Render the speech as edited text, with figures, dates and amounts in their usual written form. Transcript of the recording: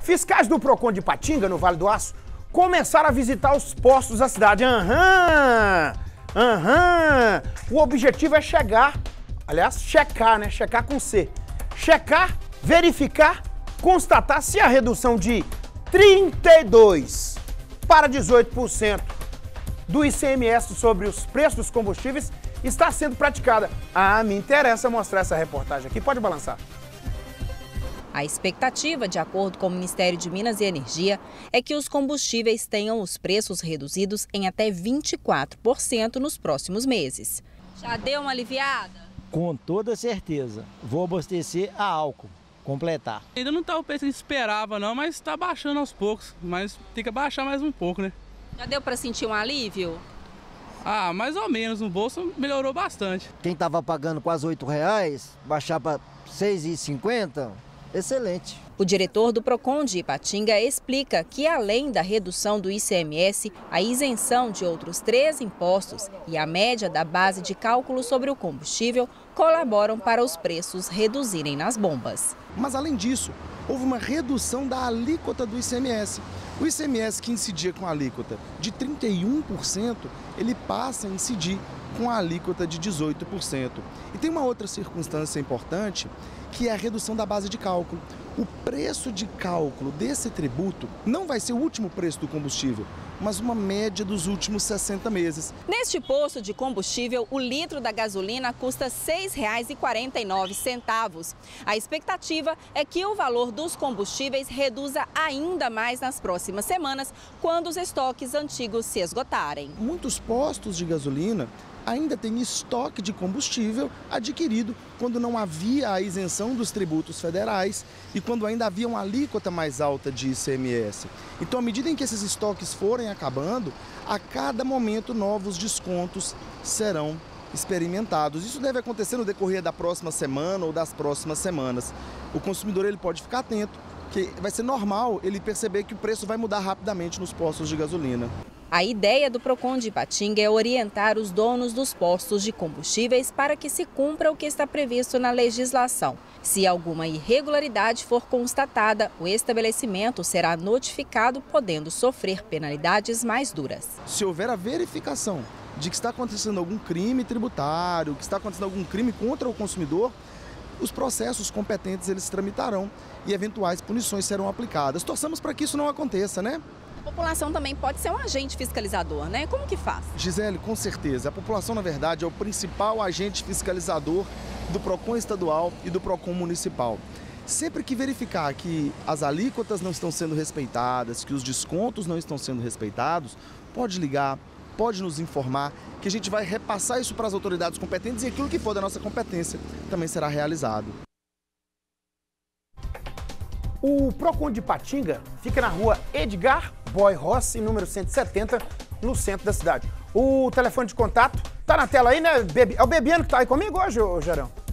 Fiscais do Procon de Ipatinga, no Vale do Aço, começaram a visitar os postos da cidade. O objetivo é checar, né? Checar com C. Checar, verificar, constatar se a redução de 32% para 18% do ICMS sobre os preços dos combustíveis está sendo praticada. Me interessa mostrar essa reportagem aqui. Pode balançar. A expectativa, de acordo com o Ministério de Minas e Energia, é que os combustíveis tenham os preços reduzidos em até 24% nos próximos meses. Já deu uma aliviada? Com toda certeza. Vou abastecer a álcool, completar. Ainda não está o preço que a gente esperava não, mas está baixando aos poucos. Mas tem que baixar mais um pouco, né? Já deu para sentir um alívio? Mais ou menos, no bolso melhorou bastante. Quem estava pagando quase R$8, baixar para R$ 6,50, excelente. O diretor do Procon de Ipatinga explica que, além da redução do ICMS, a isenção de outros 3 impostos e a média da base de cálculo sobre o combustível colaboram para os preços reduzirem nas bombas. Mas, além disso, houve uma redução da alíquota do ICMS. O ICMS que incidia com a alíquota de 31%, ele passa a incidir com a alíquota de 18%. E tem uma outra circunstância importante, que é a redução da base de cálculo. O preço de cálculo desse tributo não vai ser o último preço do combustível, mas uma média dos últimos 60 meses. Neste posto de combustível, o litro da gasolina custa R$ 6,49. A expectativa é que o valor dos combustíveis reduza ainda mais nas próximas semanas, quando os estoques antigos se esgotarem. Muitos postos de gasolina ainda tem estoque de combustível adquirido quando não havia a isenção dos tributos federais e quando ainda havia uma alíquota mais alta de ICMS. Então, à medida em que esses estoques forem acabando, a cada momento novos descontos serão experimentados. Isso deve acontecer no decorrer da próxima semana ou das próximas semanas. O consumidor ele pode ficar atento, que vai ser normal ele perceber que o preço vai mudar rapidamente nos postos de gasolina. A ideia do Procon de Ipatinga é orientar os donos dos postos de combustíveis para que se cumpra o que está previsto na legislação. Se alguma irregularidade for constatada, o estabelecimento será notificado, podendo sofrer penalidades mais duras. Se houver a verificação de que está acontecendo algum crime tributário, que está acontecendo algum crime contra o consumidor, os processos competentes eles tramitarão e eventuais punições serão aplicadas. Torçamos para que isso não aconteça, né? A população também pode ser um agente fiscalizador, né? Como que faz? Gisele, com certeza. A população, na verdade, é o principal agente fiscalizador do Procon estadual e do Procon municipal. Sempre que verificar que as alíquotas não estão sendo respeitadas, que os descontos não estão sendo respeitados, pode ligar, pode nos informar, que a gente vai repassar isso para as autoridades competentes e aquilo que for da nossa competência também será realizado. O Procon de Ipatinga fica na rua Edgar Boy Rossi, número 170, no centro da cidade. O telefone de contato tá na tela aí, né? É o Bebiano que tá aí comigo hoje, Gerão?